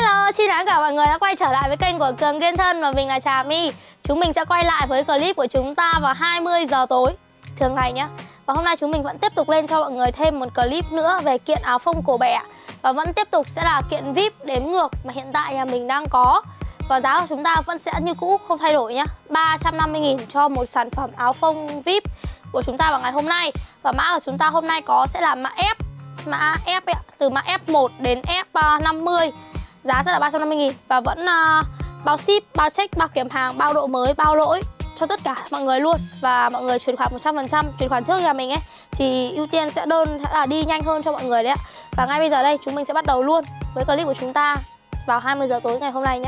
Hello, xin chào tất cả mọi người đã quay trở lại với kênh của Cường Kiên Thân và mình là Trà My. Chúng mình sẽ quay lại với clip của chúng ta vào 20 giờ tối thường ngày nhé. Và hôm nay chúng mình vẫn tiếp tục lên cho mọi người thêm một clip nữa về kiện áo phông cổ bẻ. Và vẫn tiếp tục sẽ là kiện VIP đếm ngược mà hiện tại nhà mình đang có. Và giá của chúng ta vẫn sẽ như cũ, không thay đổi nhé. 350.000 cho một sản phẩm áo phông VIP của chúng ta vào ngày hôm nay. Và mã của chúng ta hôm nay có sẽ là mã F. Mã F ấy, từ mã F1 đến F50. Giá sẽ là 350.000 và vẫn bao ship, bao check, bao kiểm hàng, bao độ mới, bao lỗi cho tất cả mọi người luôn. Và mọi người chuyển khoản 100%, chuyển khoản trước nhà mình ấy thì ưu tiên sẽ là đi nhanh hơn cho mọi người đấy ạ. Và ngay bây giờ đây chúng mình sẽ bắt đầu luôn với clip của chúng ta vào 20 giờ tối ngày hôm nay nhé.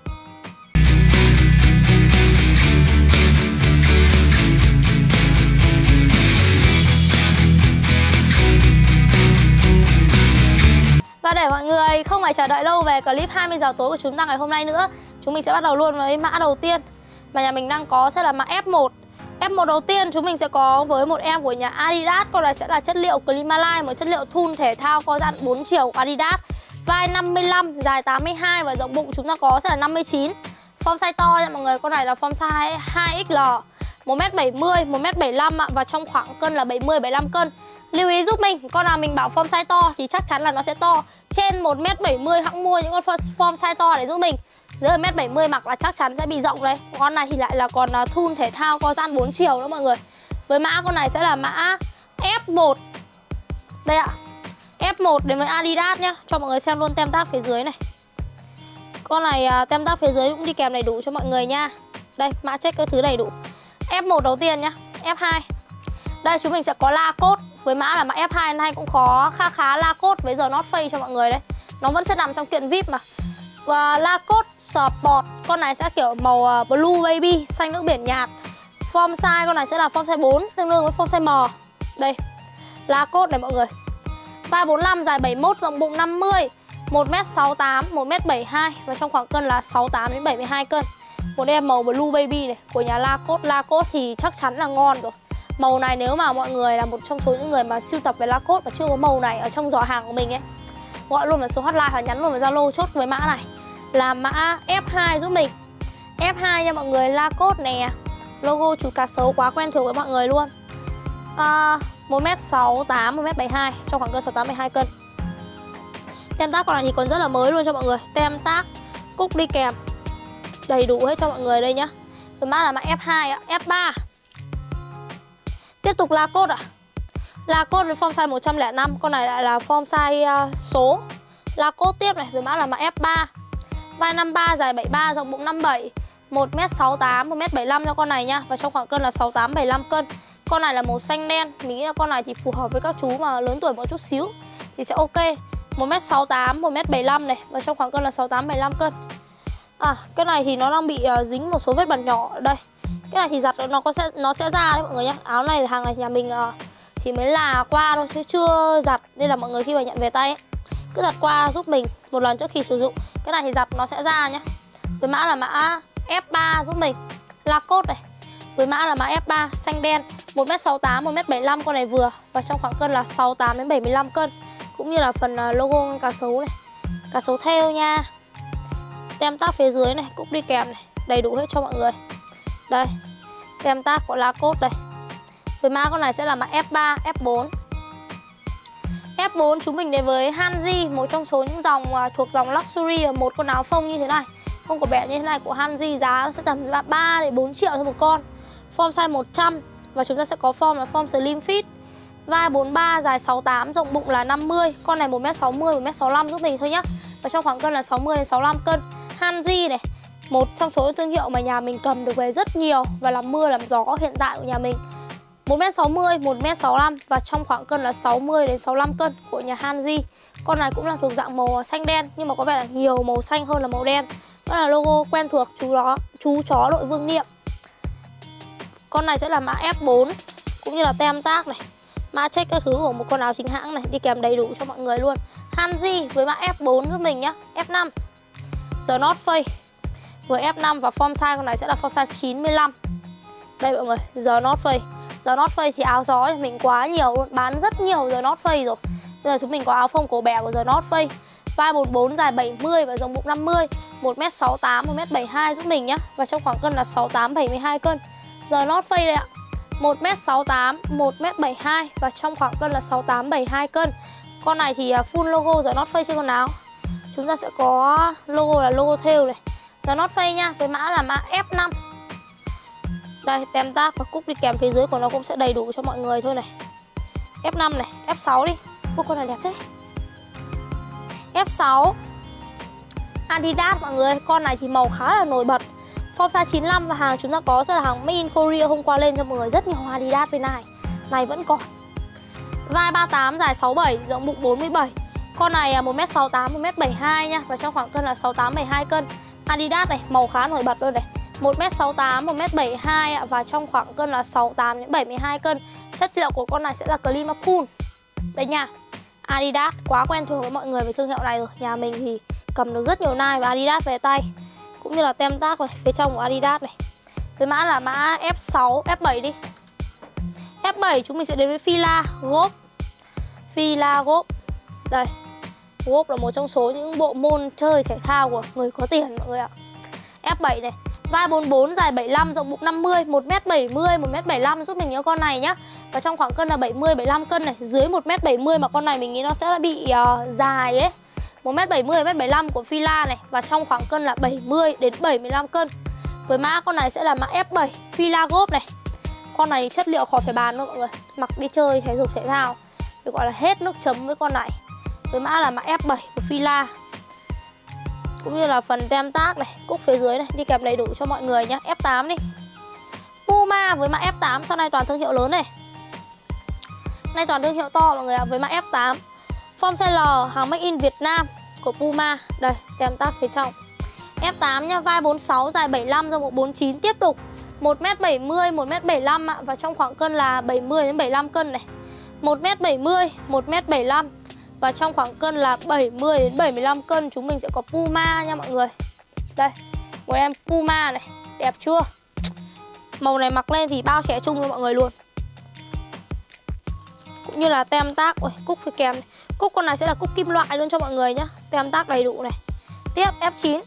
Và để mọi người không phải chờ đợi lâu về clip 20 giờ tối của chúng ta ngày hôm nay nữa, chúng mình sẽ bắt đầu luôn với mã đầu tiên mà nhà mình đang có sẽ là mã F1. F1 đầu tiên chúng mình sẽ có với một em của nhà Adidas. Con này sẽ là chất liệu Climaline, một chất liệu thun thể thao có dặn 4 chiều của Adidas. Vai 55, dài 82 và rộng bụng chúng ta có sẽ là 59. Form size to nha mọi người, con này là form size 2XL, 1m70, 1m75 và trong khoảng cân là 70-75 cân. Lưu ý giúp mình, con nào mình bảo form size to thì chắc chắn là nó sẽ to. Trên 1m70 hãng mua những con form size to để giúp mình. Dưới 1m70 mặc là chắc chắn sẽ bị rộng đấy. Con này thì lại là còn thun thể thao có gian 4 chiều đó mọi người. Với mã con này sẽ là mã F1. Đây ạ, F1 đến với Adidas nhá. Cho mọi người xem luôn tem tag phía dưới này. Con này tem tag phía dưới cũng đi kèm đầy đủ cho mọi người nha. Đây, mã check các thứ đầy đủ. F1 đầu tiên nhá, F2. Đây chúng mình sẽ có Lacoste với mã là mã F2 này cũng có khá Lacoste với giờ North Face cho mọi người đấy. Nó vẫn sẽ nằm trong kiện VIP mà. Và Lacoste Sport, con này sẽ kiểu màu blue baby, xanh nước biển nhạt. Form size con này sẽ là form size 4, tương đương với form size M. Đây, Lacoste này mọi người. Vai 45, dài 71, rộng bụng 50, 1m68, 1m72 và trong khoảng cân là 68 đến 72 cân. Một em màu blue baby này của nhà Lacoste. Lacoste thì chắc chắn là ngon rồi. Màu này nếu mà mọi người là một trong số những người mà sưu tập về Lacoste và chưa có màu này ở trong giỏ hàng của mình ấy, gọi luôn vào số hotline hoặc nhắn luôn vào Zalo chốt với mã này là mã F2 giúp mình. F2 nha mọi người, Lacoste nè. Logo chú cá sấu quá quen thuộc với mọi người luôn. 1m68, 1m72, trong khoảng cân 68-72 cân. Tem tag con này thì còn rất là mới luôn cho mọi người. Tem tag, cúc đi kèm đầy đủ hết cho mọi người đây nhá. Với mã là mã F2 ạ. F3 tiếp tục Lacoste ạ. Lacoste với form size 105. Con này lại là form size số. Lacoste tiếp này với mã là mã F3. Vai 53, dài 73, rộng bụng 57, 1m68, 1m75 cho con này nha. Và trong khoảng cân là 68-75 cân. Con này là màu xanh đen. Mình nghĩ là con này thì phù hợp với các chú mà lớn tuổi một chút xíu thì sẽ ok. 1m68, 1m75 này. Và trong khoảng cân là 68-75 cân. Cái này thì nó đang bị dính một số vết bẩn nhỏ ở đây. Cái này thì giặt nó sẽ ra đấy mọi người nhé. Áo này là hàng này nhà mình chỉ mới là qua thôi chứ chưa giặt, nên là mọi người khi mà nhận về tay ấy, cứ giặt qua giúp mình một lần trước khi sử dụng. Cái này thì giặt nó sẽ ra nhé. Với mã là mã F3 giúp mình. Lacoste này với mã là mã F3 xanh đen, 1m68, 1m75 con này vừa. Và trong khoảng cân là 68 đến 75 cân. Cũng như là phần logo cá sấu này, cá sấu thêu nha. Tem tag phía dưới này cũng đi kèm này, đầy đủ hết cho mọi người. Đây, tem tag của Lacoste đây. Với mã con này sẽ là mã F3, F4. F4 chúng mình đến với Hanji, một trong số những dòng thuộc dòng luxury, một con áo phông như thế này, phông cổ bẻ như thế này của Hanji, giá nó sẽ tầm là 3 đến 4 triệu cho một con. Form size 100 và chúng ta sẽ có form là form slim fit. Vai 43, dài 68, rộng bụng là 50. Con này 1m60, 1m65 giúp mình thôi nhá. Và trong khoảng cân là 60 đến 65 cân. Hanji này, một trong số những thương hiệu mà nhà mình cầm được về rất nhiều và làm mưa làm gió hiện tại của nhà mình. 1m60, 1m65 và trong khoảng cân là 60 đến 65 cân của nhà Hanji. Con này cũng là thuộc dạng màu xanh đen nhưng mà có vẻ là nhiều màu xanh hơn là màu đen. Đó là logo quen thuộc chú chó đội Vương Niệm. Con này sẽ là mã F4 cũng như là tem tag này, mã check các thứ của một con áo chính hãng này, đi kèm đầy đủ cho mọi người luôn. Hanji với mã F4 giúp mình nhá. F5 The North Face với F5 và form size con này sẽ là form size 95. Đây mọi người, The North Face. The North Face thì áo gió thì mình quá nhiều luôn, bán rất nhiều The North Face rồi. Bây giờ chúng mình có áo phông cổ bẻ của The North Face. Vai 44 dài 70 và rộng bụng 50, 1m68, 1m72 giúp mình nhá. Và trong khoảng cân là 68 72 cân. Giờ North Face đây ạ. 1m68, 1m72 và trong khoảng cân là 68 72 cân. Con này thì full logo giờ North Face trên con áo. Chúng ta sẽ có logo là logo thêu này. Giờ North Face nha, với mã là mã F5. Đây, tem tag và cúc đi kèm phía dưới của nó cũng sẽ đầy đủ cho mọi người thôi này. F5 này, F6 đi. Ô, con này đẹp thế. F6 Adidas mọi người. Con này thì màu khá là nổi bật. Form size 95 và hàng chúng ta có sẽ là hàng Made in Korea. Hôm qua lên cho mọi người rất nhiều Adidas bên này. Này vẫn còn. Vai 38 dài 67, rộng bụng 47. Con này 1m68, 1m72 nha. Và trong khoảng cân là 68 72 cân. Adidas này, màu khá nổi bật luôn này. 1m68, 1m72 và trong khoảng cân là 68 đến 72 cân. Chất liệu của con này sẽ là Climacool. Đây nha. Adidas quá quen thuộc với mọi người về thương hiệu này rồi. Nhà mình thì cầm được rất nhiều Nike và Adidas về tay. Cũng như là tem tag này, phía trong của Adidas này. Với mã là mã F6, F7 đi. F7 chúng mình sẽ đến với Fila Golf. Fila Golf. Đây. Golf là một trong số những bộ môn chơi thể thao của người có tiền mọi người ạ. F7 này. Vai 44 dài 75, rộng bụng 50, 1m70, 1m75 giúp mình những con này nhá. Và trong khoảng cân là 70 75 cân này, dưới 1m70 mà con này mình nghĩ nó sẽ bị dài ấy. 1m70 1m75 của Fila này và trong khoảng cân là 70 đến 75 cân. Với mã con này sẽ là mã F7 Fila Golf này. Con này chất liệu khỏi phải bàn đâu mọi người. Mặc đi chơi thể dục thể thao thì gọi là hết nước chấm với con này. Với mã là mã F7 của Fila. Cũng như là phần tem tag này, cúc phía dưới này, đi kèm đầy đủ cho mọi người nhé. F8 đi. Puma với mã F8, sau này toàn thương hiệu lớn này. Nay toàn thương hiệu to mọi người ạ, với mã F8. Form size L, hàng Make in Việt Nam của Puma. Đây, tem tag phía trong. F8 nha, vai 46, dài 75, rộng bụng 49. Tiếp tục 1m70, 1m75 ạ. Và trong khoảng cân là 70 đến 75 cân này. 1m70, 1m75 và trong khoảng cân là 70 đến 75 cân. Chúng mình sẽ có Puma nha mọi người. Đây, một em Puma này, đẹp chưa? Màu này mặc lên thì bao trẻ trung cho mọi người luôn. Cũng như là tem tag, ôi, cúc phía kèm này. Cúc con này sẽ là cúc kim loại luôn cho mọi người nhá. Tem tag đầy đủ này. Tiếp F9.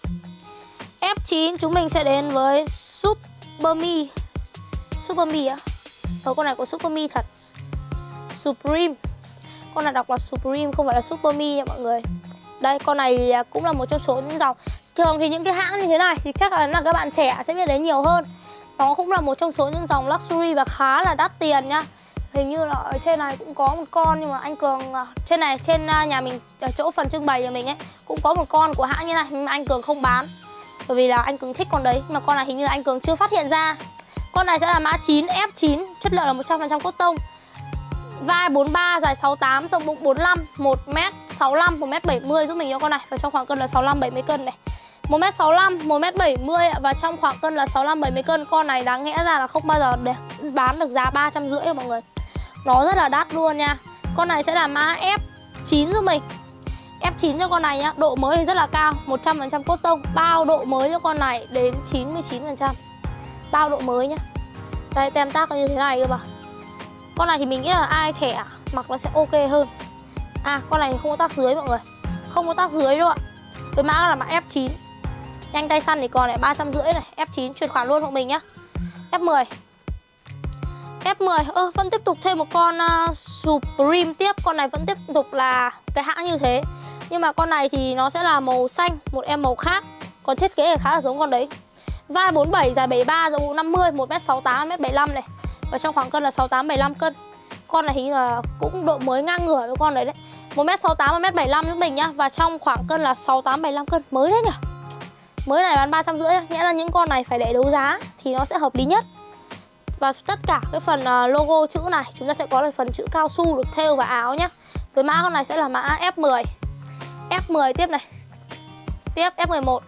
F9 chúng mình sẽ đến với Superme. Superme á? Con này có Superme thật. Supreme. Con này đọc là Supreme không phải là Superme nha mọi người. Đây, con này cũng là một trong số những dòng. Thường thì những cái hãng như thế này thì chắc là các bạn trẻ sẽ biết đến nhiều hơn. Nó cũng là một trong số những dòng luxury và khá là đắt tiền nhá. Hình như là ở trên này cũng có một con, nhưng mà anh Cường trên này, trên nhà mình, ở chỗ phần trưng bày nhà mình ấy, cũng có một con của hãng như này, nhưng mà anh Cường không bán. Bởi vì là anh Cường thích con đấy, nhưng mà con này hình như là anh Cường chưa phát hiện ra. Con này sẽ là mã 9, F9, chất liệu là 100% cotton. Vai 43, dài 68, rộng bụng 45, 1m65, 1m70 giúp mình cho con này. Và trong khoảng cân là 65 70 cân này. 1m65, 1m70 và trong khoảng cân là 65 70 cân. Con này đáng nghĩa ra là không bao giờ để bán được giá 350 đâu mọi người. Nó rất là đắt luôn nha. Con này sẽ là mã F9 giúp mình. F9 cho con này nhá, độ mới thì rất là cao, 100% cotton. Bao độ mới cho con này đến 99%. Bao độ mới nhá. Đây, tem tag như thế này cơ mà. Con này thì mình nghĩ là ai trẻ mặc nó sẽ ok hơn. À, con này không có tag dưới mọi người. Không có tag dưới đâu ạ. Với mã là mã F9. Nhanh tay săn thì còn lại 350 này. F9 chuyển khoản luôn hộ mình nhá. F10. F10, vẫn tiếp tục thêm một con Supreme tiếp. Con này vẫn tiếp tục là cái hãng như thế. Nhưng mà con này thì nó sẽ là màu xanh, một em màu khác. Còn thiết kế thì khá là giống con đấy. Vai 47, dài 73, rộng bụng 50, 1m68, 1m75 này. Và trong khoảng cân là 68 75 cân. Con này hình như là cũng độ mới ngang ngửa với con đấy đấy. 1m68, 1m75 giúp mình nhá. Và trong khoảng cân là 68 75 cân. Mới đấy nhỉ. Mới này bán 350. Nghĩa là những con này phải để đấu giá thì nó sẽ hợp lý nhất. Và tất cả cái phần logo chữ này chúng ta sẽ có là phần chữ cao su được thêu vào áo nhá. Với mã con này sẽ là mã F10. F10 tiếp này. Tiếp F11.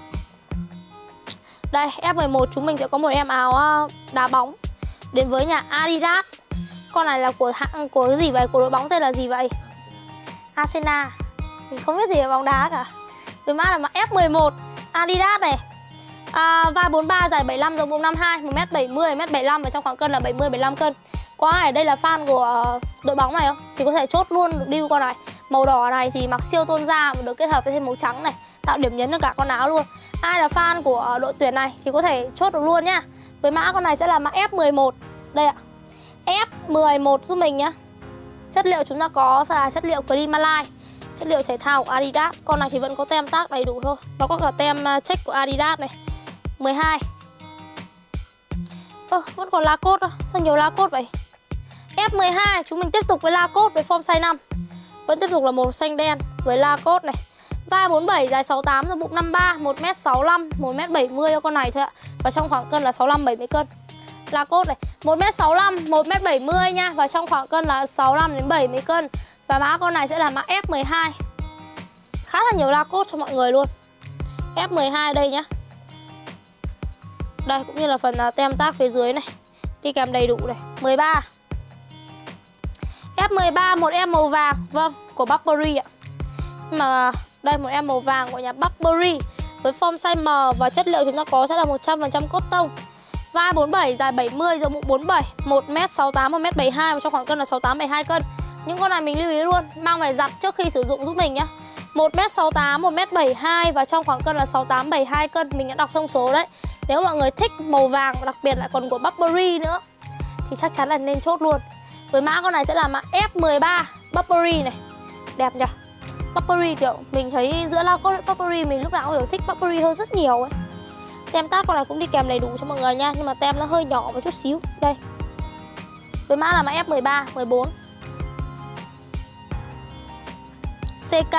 Đây, F11 chúng mình sẽ có một em áo đá bóng đến với nhà Adidas. Con này là của hãng, của cái gì vậy? Của đội bóng tên là gì vậy? Arsenal. Mình không biết gì về bóng đá cả. Với mã là mã F11 Adidas này. Vai 43, dài 75, rộng bụng 52, 1m70, 1m75 và trong khoảng cân là 70 75 cân. Có ai ở đây là fan của đội bóng này không? Thì có thể chốt luôn được deal con này. Màu đỏ này thì mặc siêu tôn da và được kết hợp với thêm màu trắng này, tạo điểm nhấn cho cả con áo luôn. Ai là fan của đội tuyển này thì có thể chốt được luôn nhá. Với mã con này sẽ là mã F11. Đây ạ, F11 giúp mình nhá. Chất liệu chúng ta có là chất liệu Climaline, chất liệu thể thao của Adidas. Con này thì vẫn có tem tag đầy đủ thôi. Nó có cả tem check của Adidas này. 12. Vẫn còn lá cốt. Sao nhiều lá cốt vậy? F12 chúng mình tiếp tục với la cốt với form size 5. Vẫn tiếp tục là màu xanh đen với la cốt này. Vai 47, dài 68, rộng bụng 53, 1m65, 1m70 cho con này thôi ạ. Và trong khoảng cân là 65-70 cân. La cốt này, 1m65, 1m70 nha. Và trong khoảng cân là 65 đến 70 cân. Và mã con này sẽ là mã F12. Khá là nhiều la cốt cho mọi người luôn. F12 đây nhá. Đây cũng như là phần tem tag phía dưới này, đi kèm đầy đủ này. 13. F13, một em màu vàng, vâng, của Burberry ạ. Nhưng mà đây một em màu vàng của nhà Burberry với form size M và chất liệu chúng ta có sẽ là 100% cotton. Vai 47, dài 70, rộng bụng 47, 1m68, 1m72 và trong khoảng cân là 68-72 cân. Những con này mình lưu ý luôn, mang về giặt trước khi sử dụng giúp mình nhá. 1m68, 1m72 và trong khoảng cân là 68-72 cân. Mình đã đọc thông số đấy. Nếu mọi người thích màu vàng, đặc biệt lại còn của Burberry nữa thì chắc chắn là nên chốt luôn. Với mã con này sẽ là mã F13 Burberry này. Đẹp nhỉ? Burberry kiểu mình thấy giữa la cốt Burberry mình lúc nào cũng kiểu thích Burberry hơn rất nhiều ấy. Tem tag con này cũng đi kèm đầy đủ cho mọi người nha, nhưng mà tem nó hơi nhỏ một chút xíu. Đây. Với mã là mã F13, 14. CK.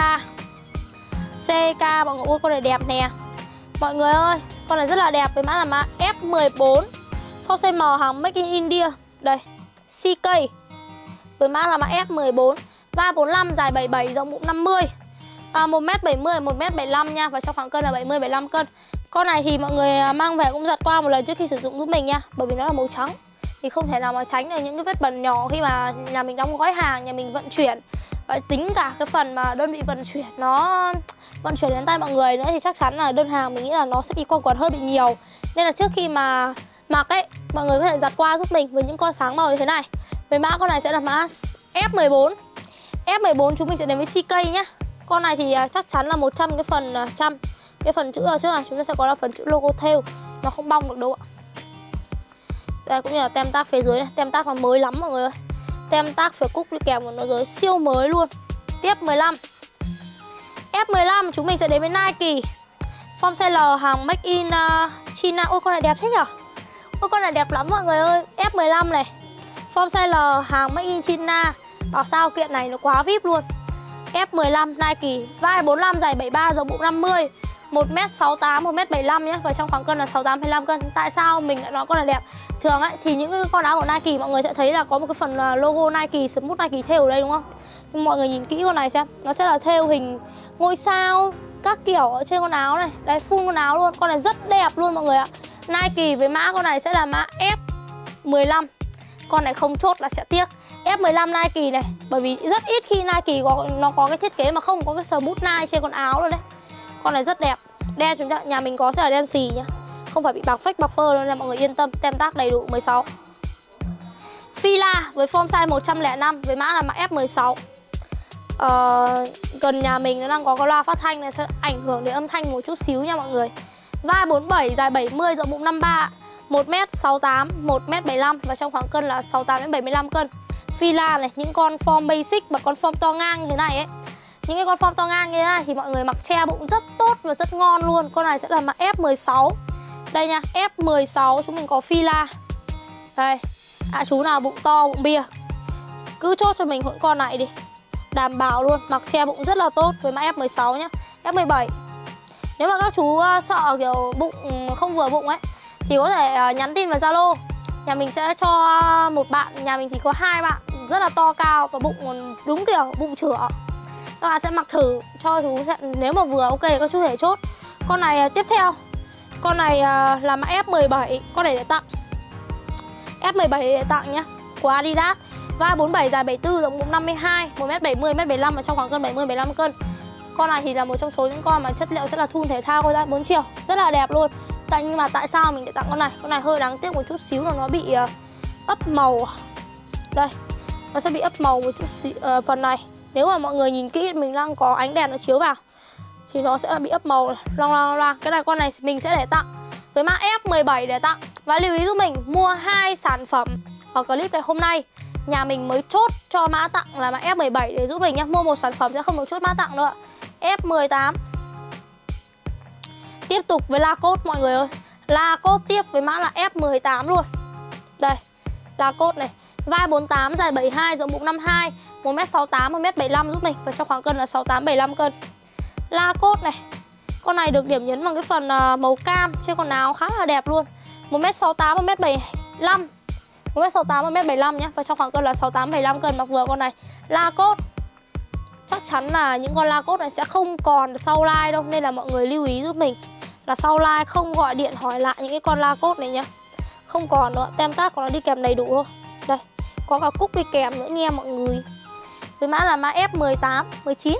CK mọi người ơi, con này đẹp nè. Mọi người ơi, con này rất là đẹp. Với mã là mã F14. Form size M, hàng Make in India. Đây, CK. Với mã là mã F14. Vai 45, dài 77, rộng bụng 50, 1m70, 1m75 nha. Và trong khoảng cân là 70-75 cân. Con này thì mọi người mang về cũng giặt qua một lần trước khi sử dụng giúp mình nha. Bởi vì nó là màu trắng thì không thể nào mà tránh được những cái vết bẩn nhỏ khi mà nhà mình đóng gói hàng, nhà mình vận chuyển. Và tính cả cái phần mà đơn vị vận chuyển nó vận chuyển đến tay mọi người nữa thì chắc chắn là đơn hàng mình nghĩ là nó sẽ bị quăng quật hơi bị nhiều. Nên là trước khi mà mặc ấy, mọi người có thể giặt qua giúp mình với những con sáng màu như thế này. Với mã con này sẽ là mã F14. F14 chúng mình sẽ đến với CK nhá. Con này thì chắc chắn là 100 cái phần cái phần chữ ở trước này chúng ta sẽ có là phần chữ logo thêu, nó không bong được đâu ạ. Đây cũng như là tem tag phía dưới này, tem tag là mới lắm mọi người ơi. Tem tag phía cúc đi kèm của nó dưới siêu mới luôn. Tiếp 15. F15 chúng mình sẽ đến với Nike. Form size L, hàng Make in China. Ôi con này đẹp thế nhở? Ôi con này đẹp lắm mọi người ơi. F15 này. Form size L, hàng Make in China. Bảo sao kiện này nó quá VIP luôn. F15 Nike. Vai 45, dài 73, rộng bụng 50, 1m68, 1m75 nhé. Và trong khoảng cân là 68-25 cân. Tại sao mình lại nói con này đẹp? Thường ấy thì những cái con áo của Nike mọi người sẽ thấy là có một cái phần logo Nike, smooth Nike thêu ở đây đúng không? Nhưng mọi người nhìn kỹ con này xem, nó sẽ là thêu hình ngôi sao các kiểu ở trên con áo này. Đấy, full con áo luôn. Con này rất đẹp luôn mọi người ạ. Nike với mã con này sẽ là mã F15. Con này không chốt là sẽ tiếc. F15 Nike này, bởi vì rất ít khi Nike nó có cái thiết kế mà không có cái smooth Nike trên con áo luôn đấy. Con này rất đẹp. Đen chúng ta nhà mình có sẽ là đen xì nhá, không phải bị bạc phách bạc phơ nên là mọi người yên tâm. Tem tag đầy đủ. 16. Fila với form size 105 với mã là mã F16. Gần nhà mình nó đang có cái loa phát thanh này sẽ ảnh hưởng đến âm thanh một chút xíu nha mọi người. Vai 47, dài 70, rộng bụng 53, 1m68, 1m75 và trong khoảng cân là 68 đến 75 cân. Fila này, những con form basic và con form to ngang như thế này ấy. Những cái con form to ngang như thế này thì mọi người mặc che bụng rất tốt và rất ngon luôn. Con này sẽ là mã F16. Đây nha, F16 chúng mình có Fila. Đây, chú nào bụng to, bụng bia cứ chốt cho mình những con này đi. Đảm bảo luôn, mặc che bụng rất là tốt với mã F16 nhá. F17. Nếu mà các chú sợ kiểu bụng không vừa bụng ấy thì có thể nhắn tin vào Zalo. Nhà mình sẽ cho một bạn, nhà mình thì có 2 bạn rất là to cao và bụng đúng kiểu bụng chửa. Các bạn sẽ mặc thử cho chú sẽ, nếu mà vừa ok thì các chú thể chốt. Con này tiếp theo. Con này là mã F17, con này để tặng. F17 để tặng nhá, của Adidas. Vai 47, dài 74, rộng bụng 52, 1m70, 1m75 và trong khoảng cân 70-75 cân. Con này thì là một trong số những con mà chất liệu sẽ là thun thể thao, ra 4 chiều, rất là đẹp luôn. Nhưng mà tại sao mình để tặng con này? Con này hơi đáng tiếc một chút xíu là nó bị ấp màu. Đây, nó sẽ bị ấp màu một chút xíu, phần này. Nếu mà mọi người nhìn kỹ mình đang có ánh đèn nó chiếu vào thì nó sẽ bị ấp màu này, loang. Cái này con này mình sẽ để tặng với mã F17 để tặng. Và lưu ý giúp mình mua 2 sản phẩm ở clip ngày hôm nay, nhà mình mới chốt cho mã tặng là mã F17 để giúp mình nhé. Mua một sản phẩm sẽ không được chốt mã tặng nữa. F18. Tiếp tục với Lacoste mọi người ơi. Lacoste tiếp với mã là F18 luôn. Đây, Lacoste này. Vai 48, dài 72, rộng bụng 52, 1m68, 1m75 giúp mình. Và trong khoảng cân là 68-75 cân. Lacoste này. Con này được điểm nhấn bằng cái phần màu cam trên con áo khá là đẹp luôn. 1m68, 1m75, 1m68, 1m75 nhé. Và trong khoảng cân là 68-75 cân, mặc vừa con này. Lacoste. Chắc chắn là những con Lacoste này sẽ không còn sau like đâu, nên là mọi người lưu ý giúp mình là sau like không gọi điện hỏi lại những cái con Lacoste này nhá. Không còn nữa, tem tag của nó đi kèm đầy đủ thôi. Đây, có cả cúc đi kèm nữa nha mọi người. Với mã là mã F18, 19.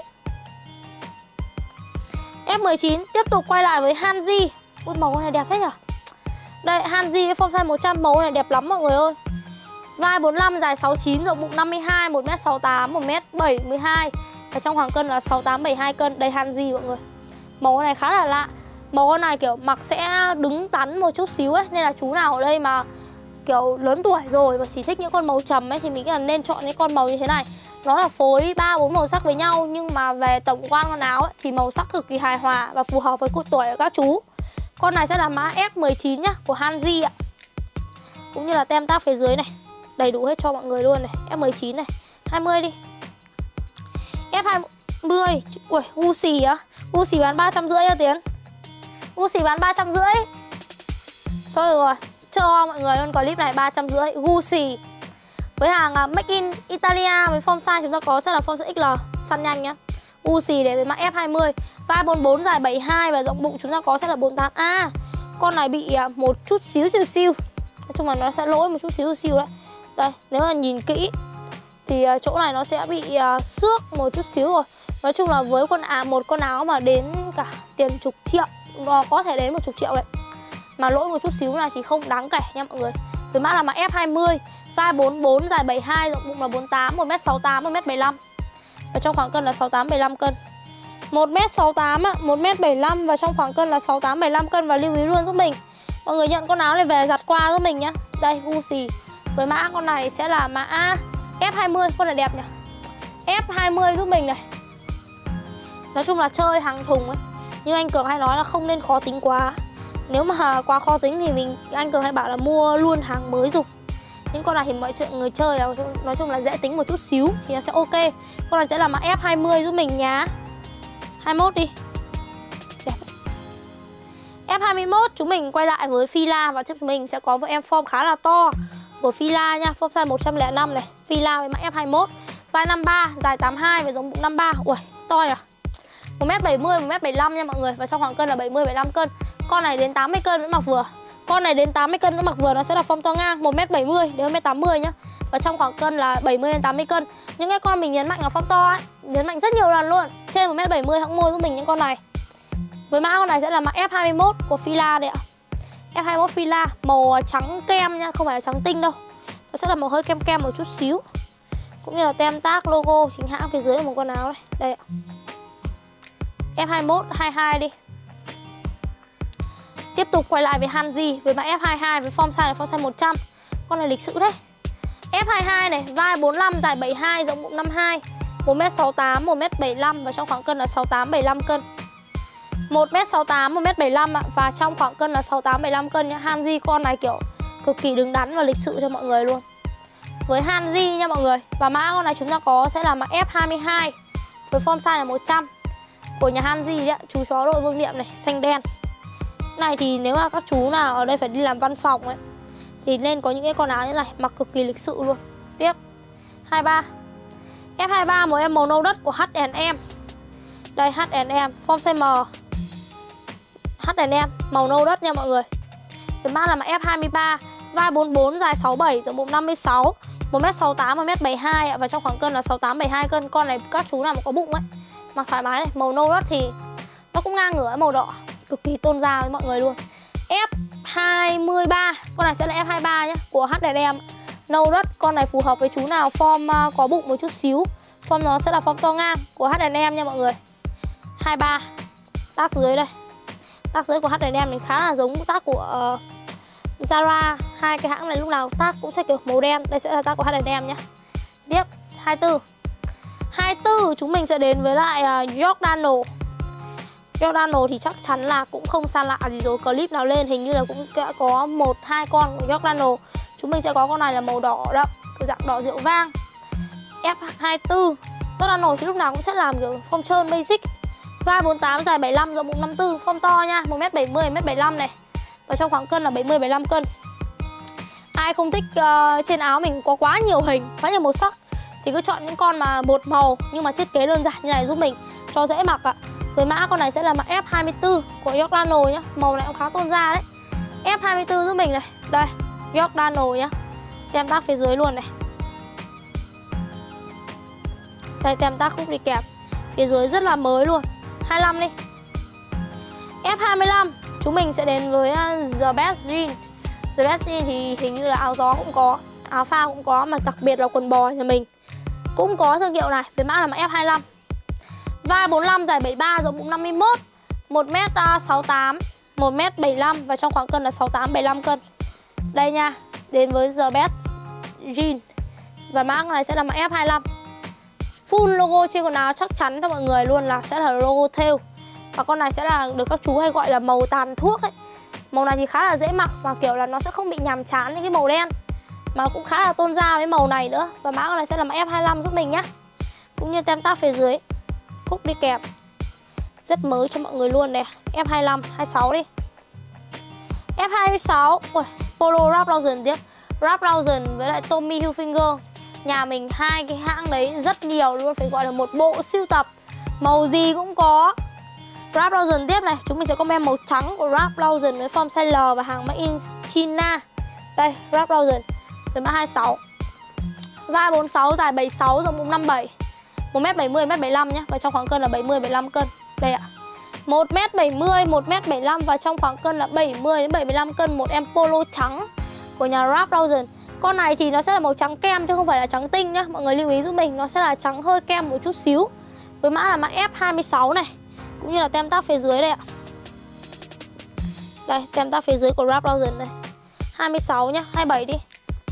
F19 tiếp tục quay lại với Hanji. Ui, màu này đẹp thế nhỉ. Đây, Hanji cái form size 100, màu này đẹp lắm mọi người ơi. Vai 45, dài 69, rộng bụng 52, 1m68, 1m72. Và trong khoảng cân là 68-72 cân. Đây Hanji mọi người. Màu này khá là lạ. Màu này kiểu mặc sẽ đứng đắn một chút xíu ấy. Nên là chú nào ở đây mà kiểu lớn tuổi rồi và chỉ thích những con màu trầm ấy thì mình nghĩ là nên chọn những con màu như thế này. Nó là phối 3-4 màu sắc với nhau, nhưng mà về tổng quan con áo ấy, thì màu sắc cực kỳ hài hòa và phù hợp với độ tuổi của các chú. Con này sẽ là mã F19 nhá, của Hanji ạ. Cũng như là tem tag phía dưới này, đầy đủ hết cho mọi người luôn này. F19 này, 20 đi. F20. Ui, Gucci á. Gucci bán 350 á Tiến. Gucci bán 350. Thôi được rồi, cho mọi người luôn clip này 350. Gucci với hàng Make in Italia với form size chúng ta có sẽ là form size XL, săn nhanh nhá. Gucci để với mã F20. Vai 44, dài 72 và rộng bụng chúng ta có sẽ là 48. À, con này bị một chút xíu siêu. Nói chung là nó sẽ lỗi một chút xíu đấy. Đây, nếu mà nhìn kỹ thì chỗ này nó sẽ bị xước một chút xíu rồi. Nói chung là với một con áo mà đến cả tiền chục triệu, nó có thể đến 10 triệu đấy, mà lỗi một chút xíu này thì không đáng kể nha mọi người. Với mã là mã F20. Vai 44, dài 72, rộng bụng là 48, 1m68, 1m75. Và trong khoảng cân là 68-75 cân. 1m68 á, 1m75 và trong khoảng cân là 68-75 cân. Và lưu ý luôn giúp mình, mọi người nhận con áo này về giặt qua giúp mình nhá. Đây, Gucci. Với mã con này sẽ là mã F20, con này đẹp nhỉ. F20 giúp mình này. Nói chung là chơi hàng thùng ấy, như anh Cường hay nói là không nên khó tính quá. Nếu mà quá khó tính thì anh Cường hay bảo là mua luôn hàng mới dùng. Những con này thì mọi người chơi là nói chung là dễ tính một chút xíu thì nó sẽ ok. Con này sẽ là mã F20 giúp mình nhá. 21 đi. Đẹp. F21 chúng mình quay lại với Fila và trước chúng mình sẽ có một em form khá là to của Fila nha, form size 105 này. Fila với mã F21. Vai 53, dài 82 và rộng bụng 53. Ui, to à. 1m70, 1m75 nha mọi người. Và trong khoảng cân là 70-75 cân. Con này đến 80 cân vẫn mặc vừa. Con này đến 80 cân nó mặc vừa, nó sẽ là form to ngang 1m70 đến 1m80 nhá. Và trong khoảng cân là 70 đến 80 cân. Những cái con mình nhấn mạnh là form to ấy, nhấn mạnh rất nhiều lần luôn. Trên 1m70 hãng mua giúp mình những con này. Với mã con này sẽ là mã F21 của Fila đây ạ. F21 Fila, màu trắng kem nha, không phải là trắng tinh đâu. Nó sẽ là màu hơi kem một chút xíu. Cũng như là tem tag logo chính hãng phía dưới của một con áo này. Đây ạ. F21, 22 đi. Tiếp tục quay lại với Hanji với mã F22 với form size là form size 100. Con này lịch sự đấy. F22 này, vai 45, dài 72, rộng bụng 52, 1m68, 1m75 và trong khoảng cân là 68-75 cân. 1m68, 1m75 ạ, và trong khoảng cân là 68-75 cân nhá. Hanji con này kiểu cực kỳ đứng đắn và lịch sự cho mọi người luôn. Với Hanji nha mọi người. Và mã con này chúng ta có sẽ là mã F22 với form size là 100 của nhà Hanji đấy, chú chó đội Vương Niệm này, xanh đen. Này thì nếu mà các chú nào ở đây phải đi làm văn phòng ấy thì nên có những cái con áo như này, mặc cực kỳ lịch sự luôn. Tiếp 23. F23 một em màu nâu đất của H&M. Đây H&M, form size M. H&M màu nâu đất nha mọi người. Cái mã là mã F23. Vai 44, dài 67, rộng bụng 56, 1m68, 1m72 và trong khoảng cân là 68-72 cân. Con này các chú nào mà có bụng ấy, mặc thoải mái này. Màu nâu đất thì nó cũng ngang ngửa màu đỏ, cực kỳ tôn da với mọi người luôn. F23, con này sẽ là F23 nhé, của H&M. Nâu đất, con này phù hợp với chú nào form có bụng một chút xíu, Form nó sẽ là form to ngang của H&M nha mọi người. 23. Tag dưới đây. Tag dưới của H&M thì khá là giống tag của Zara. Hai cái hãng này lúc nào tag cũng sẽ kiểu màu đen. Đây sẽ là tag của H&M nhé. Tiếp 24. 24 chúng mình sẽ đến với lại Giordano. Giordano thì chắc chắn là cũng không xa lạ gì rồi. Clip nào lên hình như là cũng đã có 1-2 con của Giordano. Chúng mình sẽ có con này là màu đỏ đậm, kiểu dạng đỏ rượu vang. F24. Giordano thì lúc nào cũng sẽ làm kiểu form trơn basic. Vai 48, dài 75, rộng bụng 54, form to nha, 1m70, 1m75 này. Và trong khoảng cân là 70-75 cân. Ai không thích trên áo mình có quá nhiều hình, quá nhiều màu sắc thì cứ chọn những con mà một màu nhưng mà thiết kế đơn giản như này giúp mình cho dễ mặc ạ. Với mã con này sẽ là mã F24 của Giordano nhá. Màu này cũng khá tôn da đấy. F24 giúp mình này. Đây, Giordano nhá. Tem tag phía dưới luôn này. Đây, tem tag cũng đi kèm. Phía dưới rất là mới luôn. 25 đi. F25 chúng mình sẽ đến với The Best Jean. The Best Jean thì hình như là áo gió cũng có, áo phao cũng có, mà đặc biệt là quần bò nhà mình cũng có thương hiệu này. Với mã là mã F25. Vai 45, dài 73, rộng bụng 51, 1m68, 1m75 và trong khoảng cân là 68-75 cân. Đây nha, đến với The Best Jean. Và mã này sẽ là mã F25. Full logo trên quần áo chắc chắn cho mọi người luôn là sẽ là logo thêu. Và con này sẽ là được các chú hay gọi là màu tàn thuốc ấy. Màu này thì khá là dễ mặc và kiểu là nó sẽ không bị nhàm chán như cái màu đen, mà cũng khá là tôn da với màu này nữa. Và mã con này sẽ là mã F25 giúp mình nhá. Cũng như tem tag phía dưới, cúc đi kèm. Rất mới cho mọi người luôn này. F25, 26 đi. F26, ui, Polo Ralph Lauren tiếp. Ralph Lauren với lại Tommy Hilfiger. Nhà mình hai cái hãng đấy rất nhiều luôn, phải gọi là một bộ sưu tập. Màu gì cũng có. Ralph Lauren tiếp này, chúng mình sẽ comment màu trắng của Ralph Lauren với form size L và hàng made in China. Đây, Ralph Lauren với mã 26. Vai 46, dài 76, rộng bụng 57, 1m70, 1m75 nhé. Và trong khoảng cân là 70-75 cân. Đây ạ, 1m70, 1m75 và trong khoảng cân là 70-75 cân. Một em polo trắng của nhà Ralph Lauren. Con này thì nó sẽ là màu trắng kem chứ không phải là trắng tinh nhá. Mọi người lưu ý giúp mình, nó sẽ là trắng hơi kem một chút xíu. Với mã là mã F26 này. Cũng như là tem tag phía dưới đây ạ. Đây, tem tag phía dưới của Ralph Lauren đây. 26 nhá, 27 đi.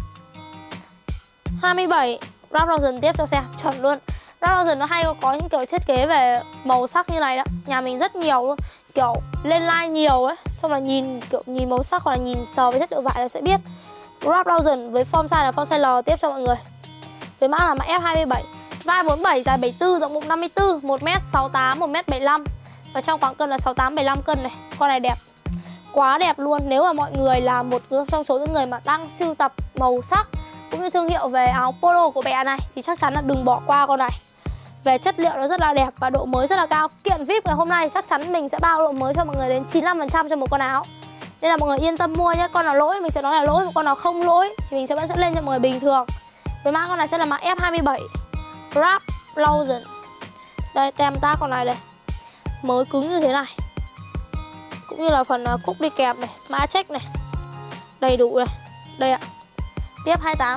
27, Ralph Lauren tiếp cho xem, chuẩn luôn. Ralph Lauren nó hay có những kiểu thiết kế về màu sắc như này đó. Nhà mình rất nhiều luôn, kiểu lên line nhiều ấy. Xong là nhìn kiểu nhìn màu sắc hoặc là nhìn sờ với chất liệu vải là sẽ biết. Ralph Lauren với form size là form size L tiếp cho mọi người. Với mã là mã F27. Vai 47, dài 74, rộng bụng 54, 1m68, 1m75 và trong khoảng cân là 68-75 cân này. Con này đẹp, quá đẹp luôn. Nếu mà mọi người là một trong số những người mà đang sưu tập màu sắc cũng như thương hiệu về áo polo của Bè này thì chắc chắn là đừng bỏ qua con này. Về chất liệu nó rất là đẹp và độ mới rất là cao. Kiện VIP ngày hôm nay chắc chắn mình sẽ bao độ mới cho mọi người đến 95% cho một con áo. Nên là mọi người yên tâm mua nhé. Con nào lỗi mình sẽ nói là lỗi, một con nào không lỗi thì mình vẫn sẽ lên cho mọi người bình thường. Với mã con này sẽ là mã F27 Ralph Lauren. Đây, tem tag con này đây, mới cứng như thế này. Cũng như là phần cúc đi kèm này, mã check này, đầy đủ này. Đây ạ. Tiếp 28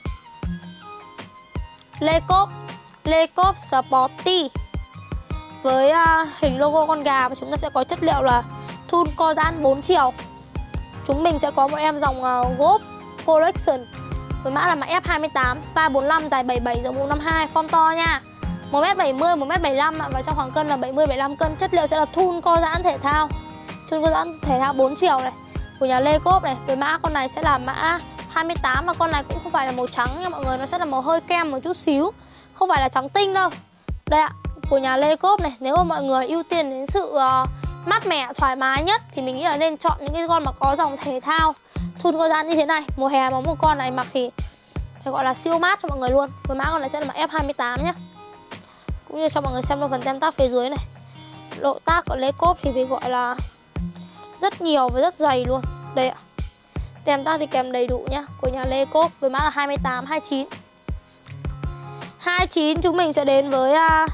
Le Coq Sporty với hình logo con gà và chúng ta sẽ có chất liệu là thun co giãn 4 chiều. Chúng mình sẽ có một em dòng Golf Collection với mã là mã F28. Vai 45, dài 77, rộng bụng 52, form to nha. 1m70, 1m75 và trong khoảng cân là 70-75 cân. Chất liệu sẽ là thun co giãn thể thao. Thun co giãn thể thao 4 chiều này của nhà Le Coq này. Với mã con này sẽ là mã 28 và con này cũng không phải là màu trắng nha mọi người, nó sẽ là màu hơi kem một chút xíu, không phải là trắng tinh đâu. Đây ạ, của nhà Le Coq này. Nếu mà mọi người ưu tiên đến sự mát mẻ, thoải mái nhất thì mình nghĩ là nên chọn những cái con mà có dòng thể thao thun co giãn như thế này. Mùa hè mà một con này mặc thì phải gọi là siêu mát cho mọi người luôn. Với mã con này sẽ là mã F28 nhé. Cũng như cho mọi người xem luôn phần tem tag phía dưới này. Độ tag của Le Coq thì phải gọi là rất nhiều và rất dày luôn. Đây ạ, tem tag thì kèm đầy đủ nhá, của nhà Le Coq với mã là 28, 29. 29 chúng mình sẽ đến với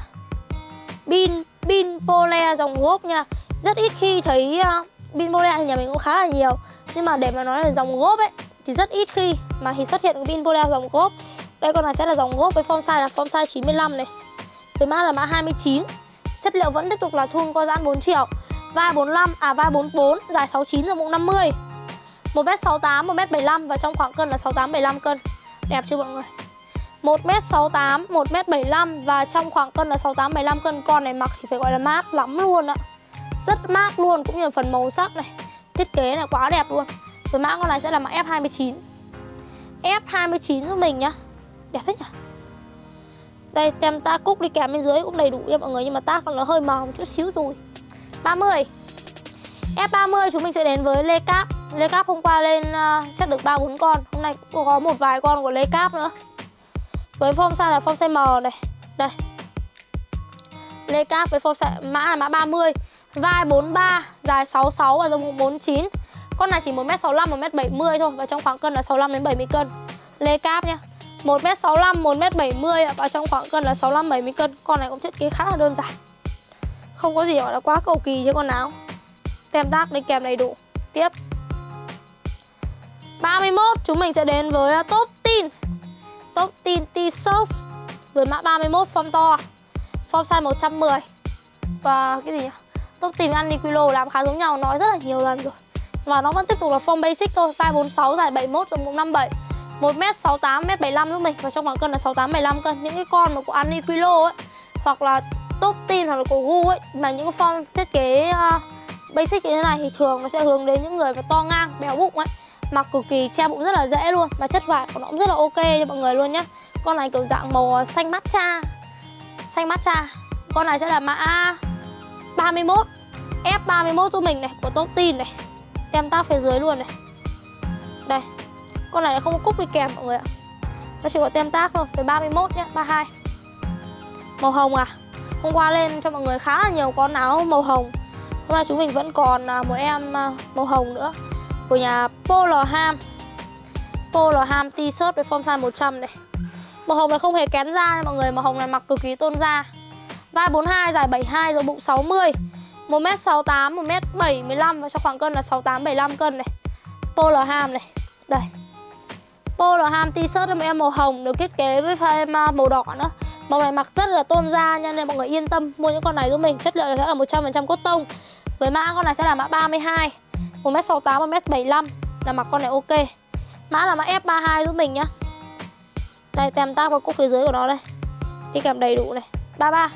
pin pole dòng Golf nha. Rất ít khi thấy pin pole thì nhà mình cũng khá là nhiều, nhưng mà để mà nói là dòng Golf ấy thì rất ít khi mà thì xuất hiện pin pole dòng Golf. Đây con này sẽ là dòng gốc với form size là form size 95 này. Với mã là mã 29. Chất liệu vẫn tiếp tục là thun co giãn 4 chiều. Vai 45, vai 44, dài 69 rồi bụng 50. 1m68, 1m75 và trong khoảng cân là 68-75 cân. Đẹp chưa mọi người? 1m68, 1m75 và trong khoảng cân là 68-75 cân. Con này mặc thì phải gọi là mát lắm luôn ạ. Rất mát luôn, cũng như phần màu sắc này. Thiết kế này quá đẹp luôn. Với mã con này sẽ là mã F29. F29 giúp mình nhá. Đẹp hết nhỉ? Đây, tem tag cúc đi kèm bên dưới cũng đầy đủ nha mọi người. Nhưng mà tag nó hơi mờ một chút xíu rồi. 30. F30 chúng mình sẽ đến với Lê Cáp. Lê Cáp hôm qua lên chắc được 3-4 con. Hôm nay cũng có một vài con của Lê Cáp nữa. Với form size là form size M này. Đây. Lê Cáp với form size mã là mã 30. Vai 43, dài 66 và rộng 49. Con này chỉ 1m65, 1m70 thôi. Và trong khoảng cân là 65-70 cân. Lê Cáp nhá. 1m65, 1m70 và trong khoảng cân là 65-70 cân. Con này cũng thiết kế khá là đơn giản. Không có gì gọi là quá cầu kỳ chứ con nào. Tem tag đi kèm đầy đủ. Tiếp 31 chúng mình sẽ đến với Top Teen. Top Teen T-shirt với mã 31 form to. Form size 110. Và cái gì nhỉ? Top Teen Aniquilo làm khá giống nhau, nói rất là nhiều lần rồi. Và nó vẫn tiếp tục là form basic thôi. Vai 46, dài 71, rộng 57. 1m68, 1m75 giúp mình. Và trong khoảng cân là 68-75 cân. Những cái con mà của Aniquilo ấy, hoặc là Top Teen hoặc là của Gu ấy, mà những cái form thiết kế basic như thế này thì thường nó sẽ hướng đến những người mà to ngang, béo bụng ấy. Mặc cực kỳ che bụng rất là dễ luôn. Và chất vải của nó cũng rất là ok cho mọi người luôn nhé. Con này kiểu dạng màu xanh matcha. Xanh matcha. Con này sẽ là mã 31. F31 giúp mình này, của Top Teen này. Tem tag phía dưới luôn này. Đây. Con này không có cúc đi kèm mọi người ạ. Nó chỉ có tem tag thôi. Với 31 nhé, 32. Màu hồng à. Hôm qua lên cho mọi người khá là nhiều con áo màu hồng. Hôm nay chúng mình vẫn còn một em màu hồng nữa. Của nhà Polarham. Polarham T-shirt với form size 100 này. Màu hồng này không hề kén da nha mọi người. Màu hồng này mặc cực kỳ tôn da. Vai 42, dài 72, rồi bụng 60. 1m68, 1m75 và trong khoảng cân là 68-75 cân này. Polarham này. Đây. Polarham T-shirt với em màu hồng được thiết kế với phim màu đỏ nữa. Màu này mặc rất là tôn da nha, nên mọi người yên tâm mua những con này giúp mình. Chất liệu sẽ là 100% cốt tông. Với mã con này sẽ là mã 32. 1m68, 1m75 là mặc con này ok. Mã là mã F32 giúp mình nhá. Đây, tem tag vào cúc phía dưới của nó đây. Đi kèm đầy đủ này. 33.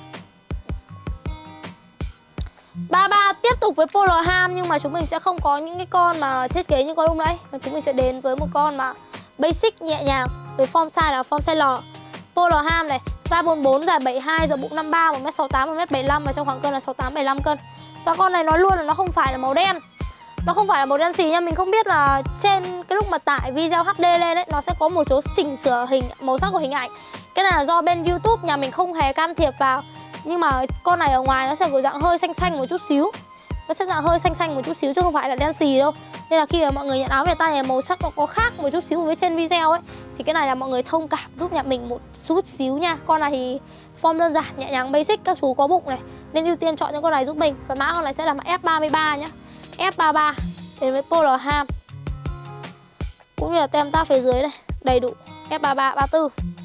33 tiếp tục với Polarham, nhưng mà chúng mình sẽ không có những cái con mà thiết kế như con lúc nãy, mà chúng mình sẽ đến với một con mà basic nhẹ nhàng với form size là form size L. Polarham này, vai 44, dài 72, rộng bụng 53, 1m68, 1m75 và trong khoảng cân là 68-75 cân. Và con này nói luôn là nó không phải là màu đen. Nó không phải là màu đen xì nha. Mình không biết là trên cái lúc mà tải video HD lên ấy, nó sẽ có một số chỉnh sửa màu sắc của hình ảnh. Cái này là do bên YouTube nhà mình không hề can thiệp vào. Nhưng mà con này ở ngoài nó sẽ có dạng hơi xanh xanh một chút xíu. Nó sẽ dạng hơi xanh xanh một chút xíu chứ không phải là đen xì đâu. Nên là khi mà mọi người nhận áo về tay này màu sắc nó có khác một chút xíu với trên video ấy, thì cái này là mọi người thông cảm giúp nhà mình một chút xíu nha. Con này thì form đơn giản, nhẹ nhàng, basic, các chú có bụng này, nên ưu tiên chọn những con này giúp mình. Và mã con này sẽ là mã F33 nhá. F33 đến với Polarham. Cũng như là tem tag phía dưới này, đầy đủ. F33, 34.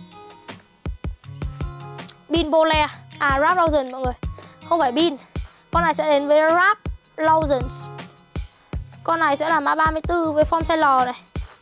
Bin Bole, Rap Lotion mọi người. Không phải Bin. Con này sẽ đến với Rap Lotion. Con này sẽ là mã 34 với form size L này.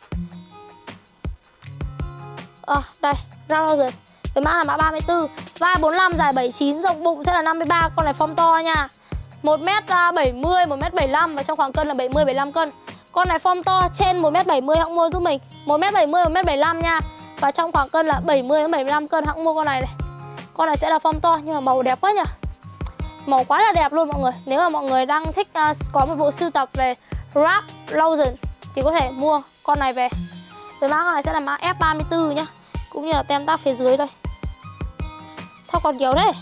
Đây, Rap Lotion. Với mã là mã 34. Vai 45, dài 79, rộng bụng sẽ là 53. Con này form to nha. 1m70, 1m75 và trong khoảng cân là 70-75 cân. Con này form to trên 1m70 hãng mua giúp mình. 1m70, 1m75 nha. Và trong khoảng cân là 70-75 cân hãng mua con này này. Con này sẽ là form to nhưng mà màu đẹp quá nhỉ. Màu quá là đẹp luôn mọi người. Nếu mà mọi người đang thích có một bộ sưu tập về Rap Lotion thì có thể mua con này về. Với mã con này sẽ là mã F34 nhá. Cũng như là tem tag phía dưới đây. Sao còn nhiều thế?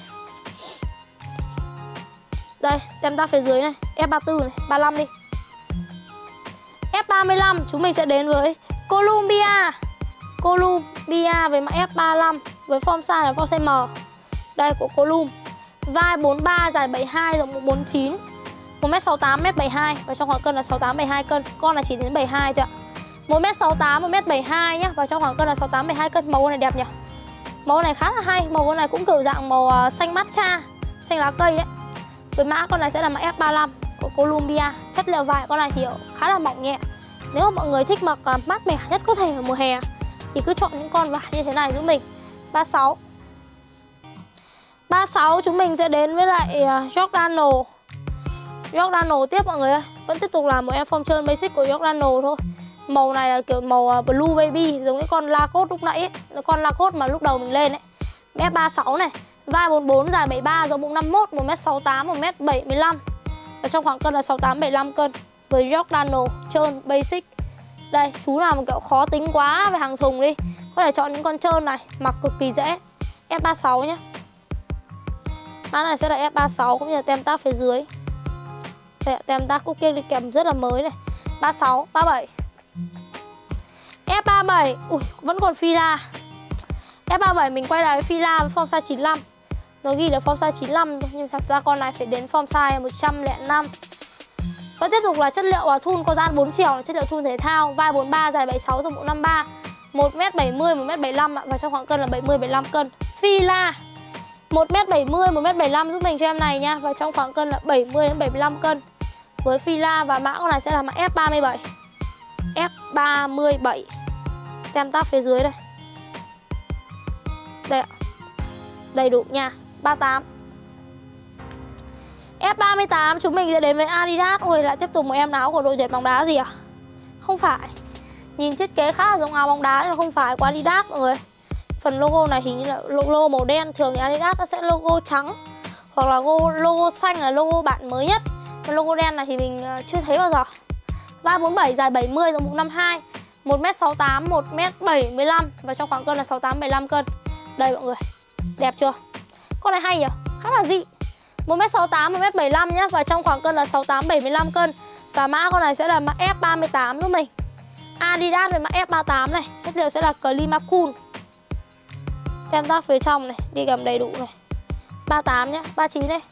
Đây, tem tag phía dưới này, F34 này, 35 đi. F35 chúng mình sẽ đến với Columbia. Columbia với mã F35 với form size là form size M. Đây của Colum. Vai 43, dài 72, rộng 49. 1m68, 1m72 và trong khoảng cân là 68-72 cân. Con là chỉ đến 72 thôi ạ. 1m68, 1m72 nhá, và trong khoảng cân là 68 72 cân. Màu này đẹp nhỉ. Màu này khá là hay, màu này cũng kiểu dạng màu xanh matcha, xanh lá cây đấy. Với mã con này sẽ là mã F35 của Columbia. Chất liệu vải con này thì khá là mỏng nhẹ. Nếu mà mọi người thích mặc mát mẻ nhất có thể ở mùa hè thì cứ chọn những con vải như thế này giúp mình. 36. 36 chúng mình sẽ đến với lại Giordano. Giordano tiếp mọi người ơi. Vẫn tiếp tục là một em form trơn basic của Giordano thôi. Màu này là kiểu màu blue baby, giống cái con Lacoste lúc nãy ấy. Con Lacoste mà lúc đầu mình lên ấy. F36 này, vai 44, dài 73, rộng bụng 51, 1m68, 1m75. Và trong khoảng cân là 68 75 cân. Với Giordano trơn basic. Đây, chú nào mà kiểu khó tính quá về hàng thùng đi, có thể chọn những con trơn này, mặc cực kỳ dễ. F36 nhé. Mã này sẽ là F36 cũng như là tem tag phía dưới. Đây, tem tag cúc kia đi kèm rất là mới này. 36, 37. F37, ui, vẫn còn fila. F37 mình quay lại với fila với form size 95. Nó ghi là form size 95 thôi, nhưng thật ra con này phải đến form size 105. Và tiếp tục là chất liệu thun có gian 4 chiều, chất liệu thun thể thao, vai 43, dài 76, rộng bụng 53, 1m70, 1m75 ạ, và trong khoảng cân là 70 75 cân. Fila 1m70, 1m75 giúp mình cho em này nha, và trong khoảng cân là 70 đến 75 cân. Với fila và mã con này sẽ là mã F37. F37. Tem tag phía dưới đây. Đây ạ. Đầy đủ nha. 38. F38 chúng mình sẽ đến với Adidas. Ôi, lại tiếp tục một em áo của đội tuyển bóng đá gì à? Không phải. Nhìn thiết kế khá là giống áo bóng đá nhưng không phải của Adidas mọi người. Phần logo này hình như là logo màu đen. Thường thì Adidas nó sẽ logo trắng hoặc là logo xanh là logo bản mới nhất. Còn logo đen này thì mình chưa thấy bao giờ. Vai 47, dài 70, rộng bụng 52, 1m68, 1m75 và trong khoảng cân là 68 75 cân. Đây mọi người. Đẹp chưa? Con này hay nhỉ? Khá là dị. 1m68, 1m75 nhá, và trong khoảng cân là 68 75 cân. Và mã con này sẽ là mã F38 giúp mình. Adidas với mã F38 này, chất liệu sẽ là Climacool. Tem tag phía trong này, đi kèm đầy đủ này. 38 nhá, 39 đây.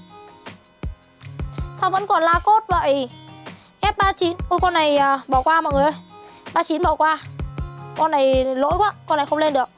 Sao vẫn còn Lacoste vậy? F39, ôi con này bỏ qua mọi người ơi. 39 bỏ qua. Con này lỗi quá, con này không lên được.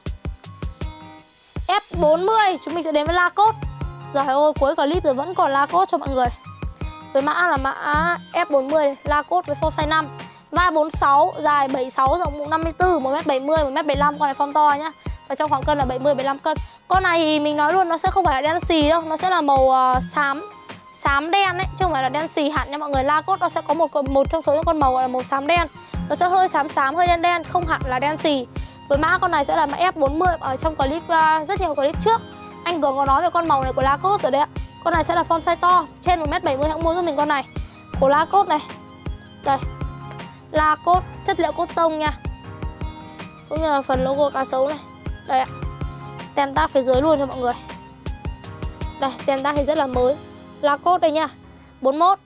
F40, chúng mình sẽ đến với Lacoste. Rồi ôi, cuối clip rồi vẫn còn Lacoste cho mọi người. Với mã là mã F40 Lacoste với form size 5. Vai 46, dài 76, rộng bụng 54, 1m70, 1m75, con này form to nhá. Và trong khoảng cân là 70 75 cân. Con này thì mình nói luôn nó sẽ không phải là đen xì đâu, nó sẽ là màu xám đen ấy, chứ không phải là đen xì hẳn nha mọi người. Lacoste nó sẽ có một trong số những con màu là màu xám đen. Nó sẽ hơi xám hơi đen, không hẳn là đen xì. Với mã con này sẽ là mã F40. Ở trong clip rất nhiều clip trước anh Cường có nói về con màu này của Lacoste rồi đấy ạ. Con này sẽ là form size to, trên 1m70 hãng mua giúp mình con này của Lacoste này. Đây, Lacoste, chất liệu cốt tông nha, cũng như là phần logo cá sấu này. Đây ạ, tem tag phía dưới luôn cho mọi người. Đây, tem tag thì rất là mới. Lacoste đây nha. 41.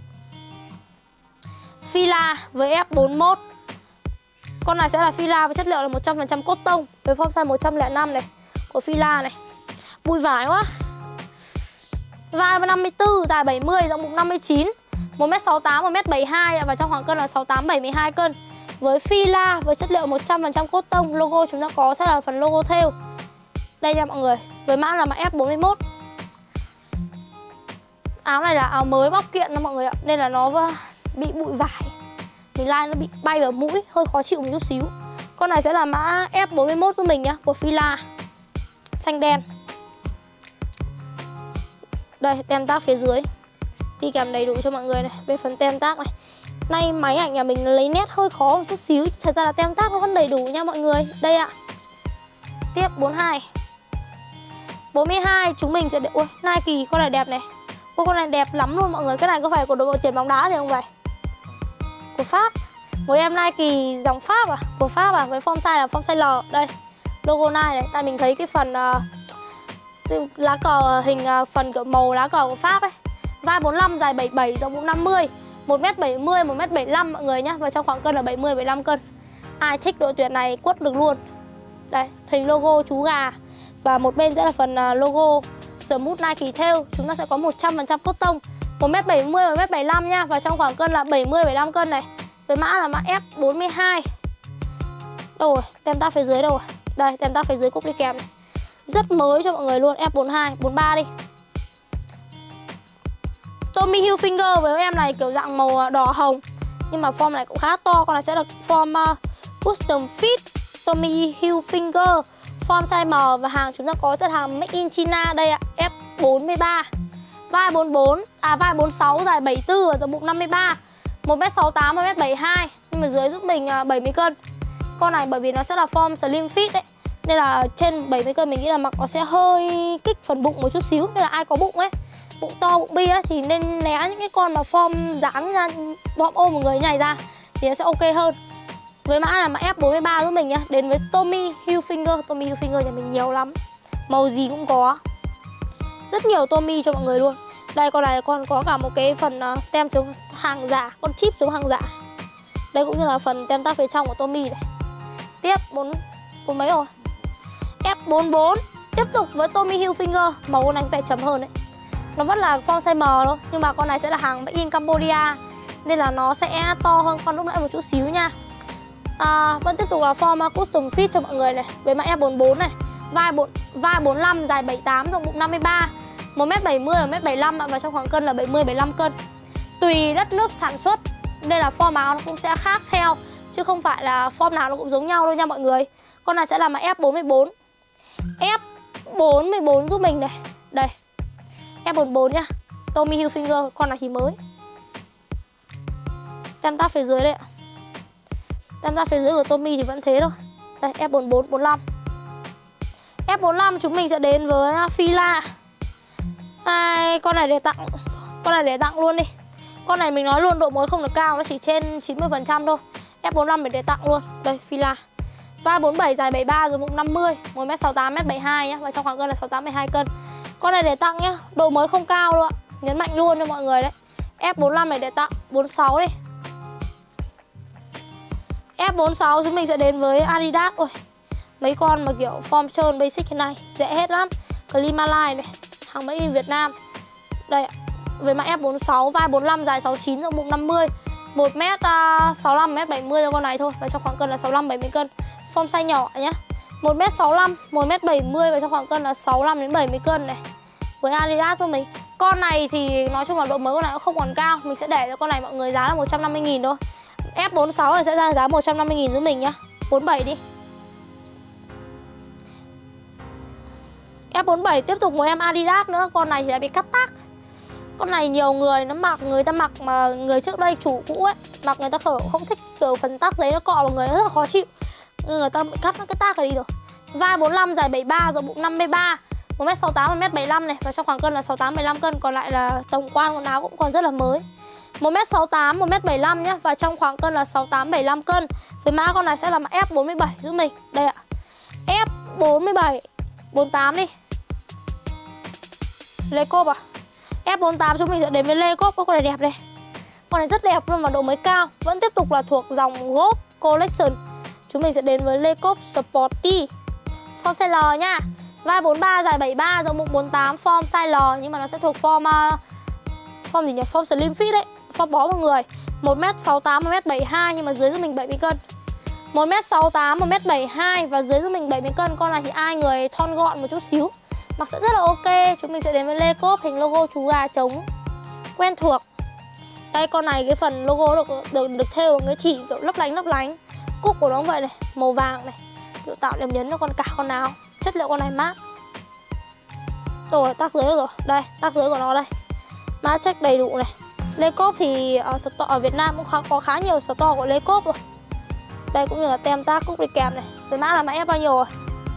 Fila với F41. Con này sẽ là fila với chất liệu là 100% cốt tông với form size 105 này của fila này. Bụi vải quá. Vai 54, dài 70, rộng bụng 59, 1m68, 1m72 và trong khoảng cân là 68 72 cân. Với fila với chất liệu 100% cốt tông, logo chúng ta có sẽ là phần logo thêu. Đây nha mọi người, với mã là mã F41. Áo này là áo mới bóc kiện đó mọi người ạ, nên là nó bị bụi vải. Mình like nó bị bay vào mũi, hơi khó chịu một chút xíu. Con này sẽ là mã F41 giúp mình nhá, của fila. Xanh đen. Đây, tem tag phía dưới. Đi kèm đầy đủ cho mọi người này. Bên phần tem tag này. Nay máy ảnh nhà mình lấy nét hơi khó một chút xíu. Thật ra là tem tag nó vẫn đầy đủ nha mọi người. Đây ạ. Tiếp 42. 42 chúng mình sẽ... Ui, Nike, con này đẹp này. Ôi, con này đẹp lắm luôn mọi người. Cái này có phải của đội tuyển bóng đá gì không vậy? Của Pháp. Một em Nike dòng Pháp à? Của Pháp à? Với form size là form size L. Đây, logo Nike này. Tại mình thấy cái phần lá cờ, hình phần kiểu màu lá cờ của Pháp ấy. Vai 45, dài 77, rộng bụng 50, 1m70, 1m75 mọi người nhá. Và trong khoảng cân là 70 75 cân. Ai thích đội tuyển này quất được luôn. Đây, hình logo chú gà. Và một bên sẽ là phần logo Smooth Nike Tail. Chúng ta sẽ có 100% cốt tông, 1m70, 1m75 nha. Và trong khoảng cân là 70 75 cân này. với mã là mã F42. Đâu rồi? Tem tag phía dưới đâu rồi? Đây, tem tag phía dưới cúc đi kèm này. Rất mới cho mọi người luôn, F42, 43 đi. Tommy Hilfiger với em này kiểu dạng màu đỏ hồng, nhưng mà form này cũng khá to. Con này sẽ là form custom fit Tommy Hilfiger, form size M, và hàng chúng ta có sẽ là hàng Made in China đây ạ, F43. Vai 44, vai 46, dài 74 và rộng bụng 53. 1m68, 1m72, nhưng mà dưới giúp mình 70 cân. Con này bởi vì nó sẽ là form slim fit đấy, nên là trên 70 cân mình nghĩ là mặc nó sẽ hơi kích phần bụng một chút xíu. Nên là ai có bụng ấy, bụng to, bụng bi ấy, thì nên né những cái con mà form dáng ra, bọm ôm một người nhảy ra thì nó sẽ ok hơn. Với mã là mã F43 giúp mình nhá. Đến với Tommy Hilfiger. Tommy Hilfiger nhà mình nhiều lắm, màu gì cũng có, rất nhiều Tommy cho mọi người luôn. Đây, con này còn có cả một cái phần tem chống hàng giả, con chip chống hàng giả. Đây cũng như là phần tem tag phía trong của Tommy này. Tiếp 4 mấy rồi, F44. Tiếp tục với Tommy Hilfiger. Màu con này phải chấm hơn đấy, nó vẫn là form size M thôi, nhưng mà con này sẽ là hàng Made in Cambodia, nên là nó sẽ to hơn con lúc nãy một chút xíu nha. Vẫn tiếp tục là form custom fit cho mọi người này, với mã F44 này. Vai 45, dài 78, rộng bụng 53. 1m70, 1m75 và trong khoảng cân là 70-75 cân. Tùy đất nước sản xuất nên là form áo nó cũng sẽ khác theo, chứ không phải là form nào nó cũng giống nhau đâu nha mọi người. Con này sẽ là mã F44. F44 giúp mình này. Đây, F44 nhá, Tommy Hilfiger. Con này thì mới, tem tag phía dưới đấy ạ. Tem tag phía dưới của Tommy thì vẫn thế thôi. Đây, F44, 45. F45 chúng mình sẽ đến với Fila. Con này để tặng, con này để tặng luôn đi. Con này mình nói luôn độ mới không được cao, nó chỉ trên 90% thôi. F45 mình để tặng luôn. Đây, Fila. Vai 47, dài 73, rộng bụng 50. 1m68, 1m72 nhá, và trong khoảng cân là 68-72 cân. Con này để tặng nhá, độ mới không cao đâu ạ. Nhấn mạnh luôn cho mọi người đấy. F45 này để tặng. 46 đi. F46 chúng mình sẽ đến với Adidas. Ôi, mấy con mà kiểu form trơn basic thế này dễ hết lắm. Climaline này, hàng Made in Việt Nam. Đây ạ, với mã F46. Vai 45, dài 69, rộng bụng 50. 1m65, 1m70 cho con này thôi, và trong khoảng cân là 65-70 cân. Form size nhỏ nhá. 1m65, 1m70 và trong khoảng cân là 65-70 cân này. Với Adidas cho mình. Con này thì nói chung là độ mới con này cũng không còn cao. Mình sẽ để cho con này mọi người giá là 150.000 thôi. F46 này sẽ ra giá 150.000 giúp mình nhá. 47 đi. F47 tiếp tục một em Adidas nữa. Con này thì lại bị cắt tag. Con này nhiều người nó mặc, người ta mặc mà người trước đây chủ cũ ấy mặc, người ta không thích kiểu phần tag giấy nó cọ vào người, nó rất là khó chịu. Người ta bị cắt cái tag này đi rồi. Vai 45, dài 73, rộng bụng 53. 1m68, 1m75 này, và trong khoảng cân là 68-75 cân. Còn lại là tổng quan quần áo cũng còn rất là mới. 1m68, 1m75 nhá, và trong khoảng cân là 68-75 cân. Với mã con này sẽ là mã F47 giúp mình. Đây ạ, F47. 48 đi. Lê Cốp à? F48 chúng mình sẽ đến với Lê Cốp. Con này đẹp đây. Con này rất đẹp luôn mà độ mới cao. Vẫn tiếp tục là thuộc dòng Golf Collection. Chúng mình sẽ đến với Lê Cốp Sporty. Form size L nha. Vai 43, dài 73, rộng bụng 48. Form size L nhưng mà nó sẽ thuộc form form gì nhỉ? Form slim fit đấy. Form bó vào người. 1m68, 1m72 nhưng mà dưới giúp mình 70 cân. 1m68, 1m72 và dưới giúp mình 70 cân. Con này thì ai người thon gọn một chút xíu mặc sẽ rất là ok. Chúng mình sẽ đến với Lê Cốp, hình logo chú gà trống quen thuộc. Đây, con này cái phần logo được thêu cái chỉ kiểu lấp lánh. Cúc của nó cũng vậy này, màu vàng này, kiểu tạo điểm nhấn cho cả con áo. Chất liệu con này mát. Rồi, tag dưới rồi. Đây, tag dưới của nó đây. Mã check đầy đủ này. Lê Cốp thì ở Việt Nam cũng có khá nhiều store của Lê Cốp rồi. Đây cũng như là tem tag cúc đi kèm này. Với mã là mã F bao nhiêu rồi?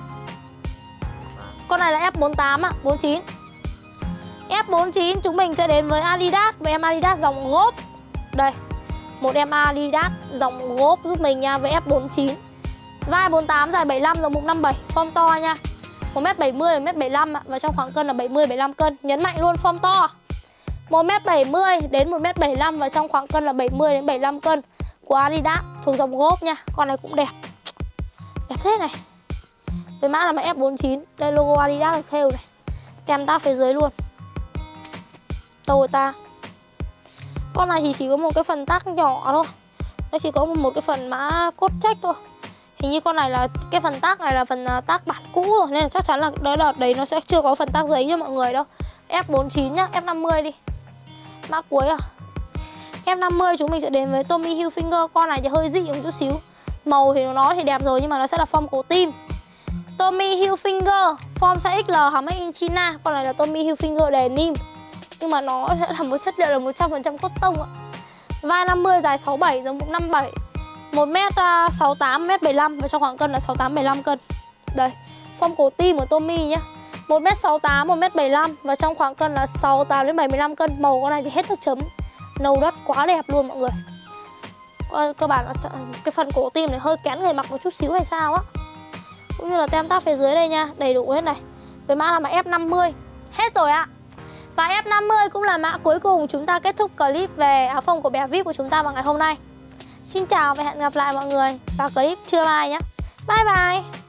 Con này là F48 ạ, 49. F49 chúng mình sẽ đến với Adidas. Với em Adidas dòng Golf. Đây, một em Adidas dòng Golf giúp mình nha, với F49. Vai 48, dài 75, rộng bụng 57. Form to nha. 1m70, 1m75 và trong khoảng cân là 70-75 cân. Nhấn mạnh luôn form to. 1m70 đến 1m75 và trong khoảng cân là 70-75 cân của Adidas, thuộc dòng Golf nha. Con này cũng đẹp. Đẹp thế này. Với mã là mã F49. Đây logo Adidas được thêu này. Tem tag phía dưới luôn. Đâu rồi ta? Con này thì chỉ có một cái phần tag nhỏ thôi. Nó chỉ có một cái phần mã cốt check thôi. Hình như con này là cái phần tag này là phần tag bản cũ rồi, nên là chắc chắn là đợt đấy nó sẽ chưa có phần tag giấy cho mọi người đâu. F49 nhá, F50 đi. Mã cuối à. F50 chúng mình sẽ đến với Tommy Hilfiger. Con này thì hơi dị một chút xíu. Màu thì nó thì đẹp rồi nhưng mà nó sẽ là form cổ tim. Tommy Hilfiger form size XL, hàng made in China. Con này là Tommy Hilfiger denim, nhưng mà nó sẽ là một chất liệu là 100% cotton ạ. Vai 50, dài 67, giống bụng 57, 1m68, 1m75 và trong khoảng cân là 68-75 cân. Đây, form cổ tim của Tommy nhá. 1m68, 1m75 và trong khoảng cân là 68 đến 75 cân. Màu con này thì hết nước chấm, nâu đất quá đẹp luôn mọi người. Cơ bản là cái phần cổ tim này hơi kén người mặc một chút xíu hay sao á. Cũng như là tem tag phía dưới đây nha, đầy đủ hết này. Với mã là mã F50. Hết rồi ạ. Và F50 cũng là mã cuối cùng chúng ta kết thúc clip về áo phông của bé VIP của chúng ta vào ngày hôm nay. Xin chào và hẹn gặp lại mọi người vào clip trưa mai nhé. Bye bye.